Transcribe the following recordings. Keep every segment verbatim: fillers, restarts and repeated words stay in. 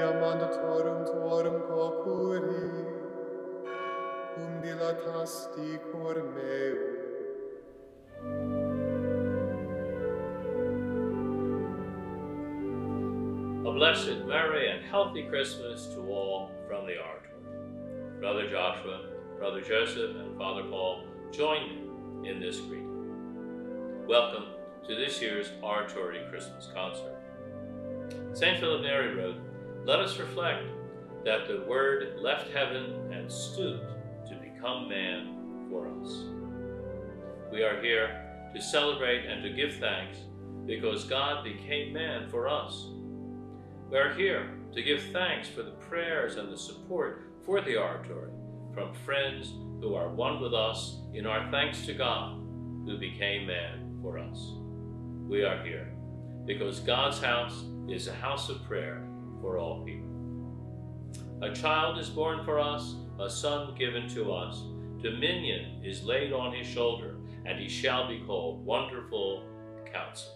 via mandatorum tuorum cocuri, cum dilatasti cor meum. A blessed, merry, and healthy Christmas to all from the Oratory. Brother Joshua, Brother Joseph, and Father Paul join me in this greeting. Welcome to this year's Oratory Christmas concert. Saint Philip Neri wrote, "Let us reflect that the Word left heaven and stooped to become man for us." We are here to celebrate and to give thanks because God became man for us. We are here to give thanks for the prayers and the support for the Oratory from friends who are one with us in our thanks to God who became man for us. We are here because God's house is a house of prayer for all people. A child is born for us, a son given to us. Dominion is laid on his shoulder, and he shall be called Wonderful Counselor.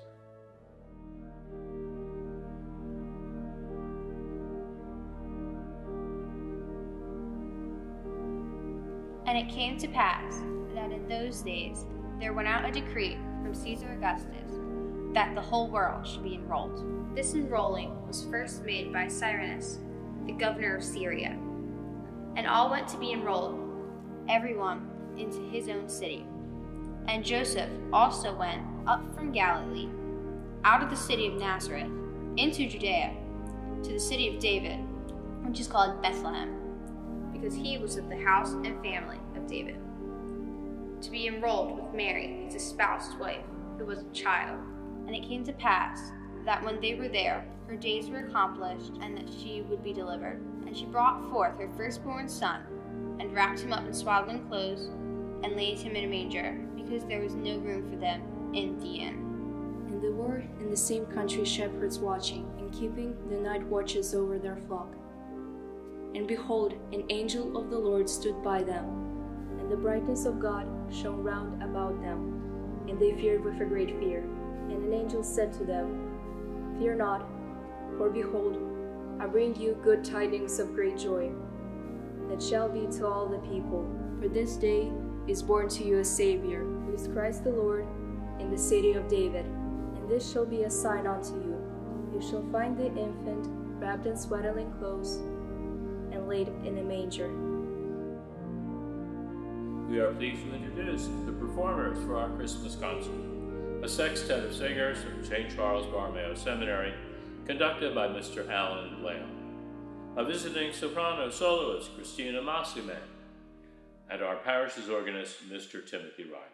And it came to pass that in those days there went out a decree from Caesar Augustus that the whole world should be enrolled. This enrolling was first made by Cyrenius, the governor of Syria. And all went to be enrolled, everyone into his own city. And Joseph also went up from Galilee, out of the city of Nazareth, into Judea, to the city of David, which is called Bethlehem, because he was of the house and family of David, to be enrolled with Mary, his espoused wife, who was a child. And it came to pass that when they were there, her days were accomplished, and that she would be delivered. And she brought forth her firstborn son, and wrapped him up in swaddling clothes, and laid him in a manger, because there was no room for them in the inn. And there were in the same country shepherds watching, and keeping the night watches over their flock. And behold, an angel of the Lord stood by them, and the brightness of God shone round about them, and they feared with a great fear. And an angel said to them, "Fear not, for behold, I bring you good tidings of great joy, that shall be to all the people. For this day is born to you a Savior, who is Christ the Lord, in the city of David. And this shall be a sign unto you. You shall find the infant wrapped in swaddling clothes, and laid in a manger." We are pleased to introduce the performers for our Christmas concert, a sextet of singers from Saint Charles Borromeo Seminary, conducted by Mister Alan Blehl, a visiting soprano soloist, Christina Massimei, and our parish's organist, Mister Timothy Reilly.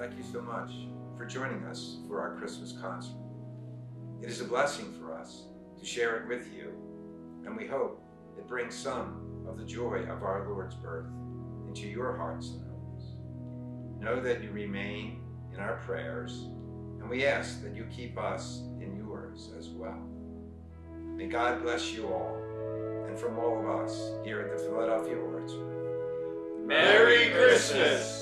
thank you so much for joining us for our Christmas concert. It is a blessing for us to share it with you, and we hope it brings some of the joy of our Lord's birth into your hearts and homes. Know that you remain in our prayers, and we ask that you keep us in yours as well. May God bless you all, and from all of us here at the Philadelphia Oratory, Merry Christmas!